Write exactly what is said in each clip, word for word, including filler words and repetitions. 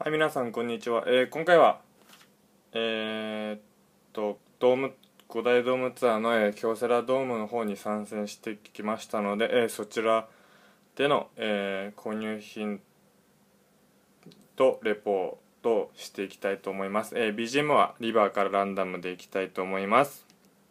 はい、皆さんこんにちは。えー今回はえーっとドーム五大ドームツアーの、えー京セラドームの方に参戦してきましたので、えーそちらでの、えー購入品とレポートをしていきたいと思います。えー ビージーエム はリバーからランダムでいきたいと思います。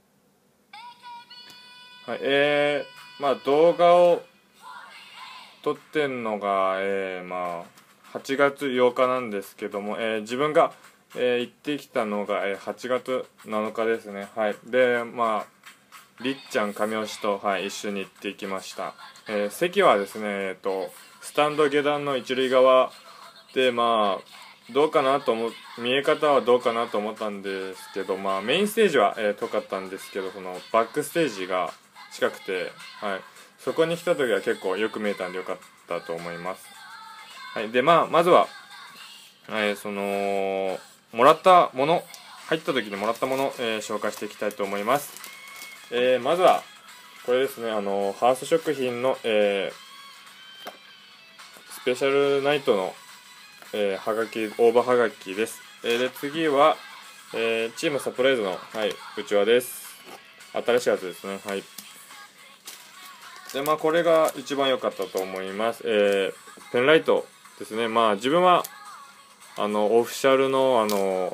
はい、えー、まあ動画を撮ってんのが、えー、まあはちがつようかなんですけども、えー自分が、えー行ってきたのが、えーはちがつなのかですね。はい。で、まありっちゃん神吉と、はい、一緒に行ってきました。えー席はですね、えーとスタンド下段の一塁側で、まあどうかなと思う、見え方はどうかなと思ったんですけど、まあメインステージは、えー遠かったんですけど、そのバックステージが近くて、はい、そこに来た時は結構よく見えたんでよかったと思います。はい、でまあまずは、はい、そのもらったもの、入った時にもらったもの、えー紹介していきたいと思います。えーまずはこれですね、あのハース食品の、えースペシャルナイトの、えーはがき、大葉はがきです。えーで次は、えーチームサプライズの、はい、うちわです。新しいやつですね。はい。でまあこれが一番良かったと思います。えーペンライトですね。まあ自分はあのオフィシャルのあの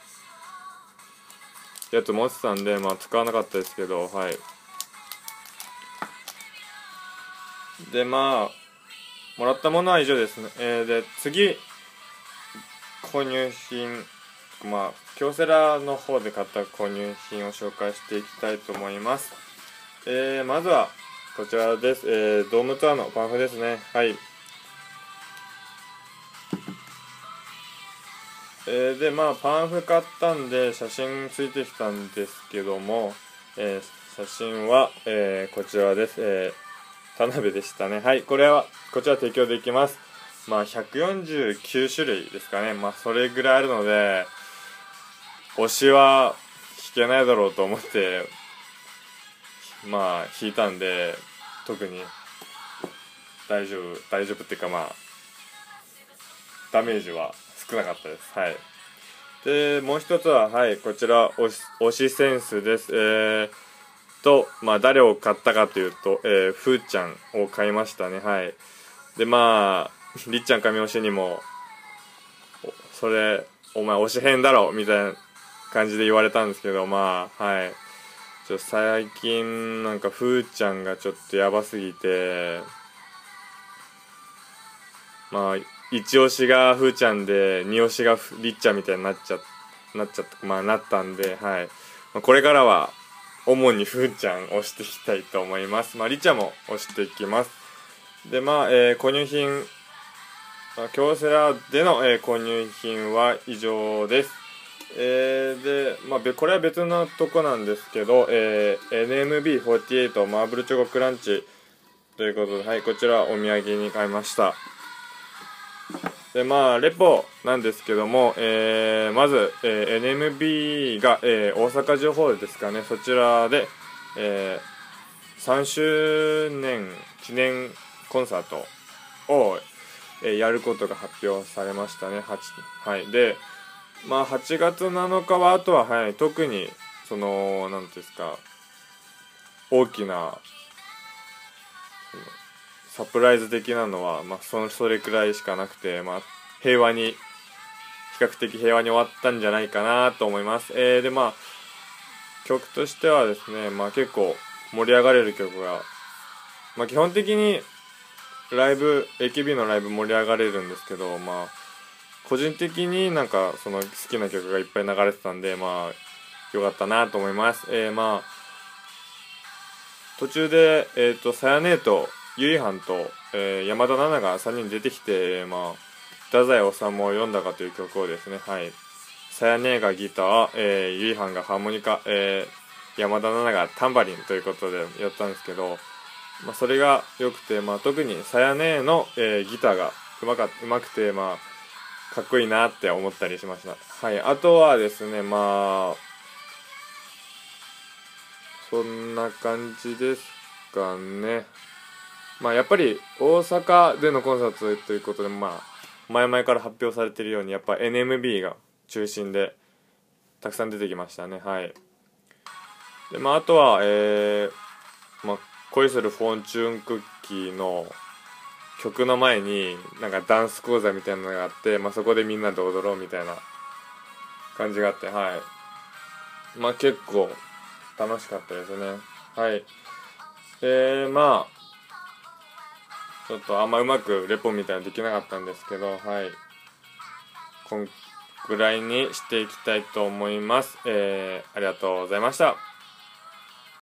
やつ持ってたんで、まあ使わなかったですけど、はい。でまあもらったものは以上ですね。えーで次購入品、まあ京セラの方で買った購入品を紹介していきたいと思います。えーまずはこちらです。えードームツアーのパンフですね。はい。えーでまあパンフ買ったんで写真ついてきたんですけども、えー写真は、えーこちらです。えー田辺でしたね。はい、これはこちら提供できます。まあひゃくよんじゅうきゅうしゅるいですかね。まあそれぐらいあるので推しは引けないだろうと思ってまあ引いたんで、特に大丈夫大丈夫っていうか、まあダメージは少なかったです。はい。でもう一つは、はい、こちら推し、推しセンスです。えーとまあ誰を買ったかというと、えー、ふーちゃんを買いましたね。はい。でまありっちゃん神推しにもそれお前推し変だろみたいな感じで言われたんですけど、まあはい、ちょっと最近なんかふーちゃんがちょっとやばすぎて、まあ一押しがふーちゃんで二押しがりっちゃんみたいになっちゃなっちゃったまあなったんで、はい、まあ、これからは主にふーちゃん押していきたいと思います。まありっちゃんも押していきます。でまあ、えー、購入品、まあ、京セラでの、えー、購入品は以上です。えー、で、まあ、これは別のとこなんですけど、えー、エヌエムビーフォーティーエイト マーブルチョコクランチということで、はい、こちらお土産に買いました。でまあレポなんですけども、えー、まず、えー、エヌエムビー が、えー、大阪城ホールですかね、そちらで、えー、さんしゅうねん記念コンサートを、えー、やることが発表されましたね。はい、でまあはちがつなのかはあとは、はい、特にその何ていうんですか、大きなサプライズ的なのは、まあ、そのそれくらいしかなくて、まあ、平和に比較的平和に終わったんじゃないかなと思います。えー、でまあ曲としてはですね、まあ、結構盛り上がれる曲が、まあ、基本的にライブ エーケービー のライブ盛り上がれるんですけど、まあ個人的になんかその好きな曲がいっぱい流れてたんで、まあよかったなと思います。えー、まあ途中でえっ、ー、とさやねとゆいはんと、えー、山田奈々がさんにん出てきて、まあ太宰治を読んだかという曲をですね、はい、さやねがギター、えー、ゆいはんがハーモニカ、えー、山田奈々がタンバリンということでやったんですけど、まあ、それが良くて、まあ、特にさやねの、えー、ギターがうまかうまくて、まあかっこいいなって思ったりしました。はい、あとはですね、まあそんな感じですかね。まあやっぱり大阪でのコンサートということで、まあ前々から発表されているようにやっぱ エヌエムビー が中心でたくさん出てきましたね。はい。でまああとはえー、まあ恋するフォーチュンクッキーの曲の前になんかダンス講座みたいなのがあって、まあ、そこでみんなで踊ろうみたいな感じがあって、はいまあ結構楽しかったですね。はいでまあちょっとあんまうまくレポみたいなのできなかったんですけど、はいこんぐらいにしていきたいと思います。えー、ありがとうございました。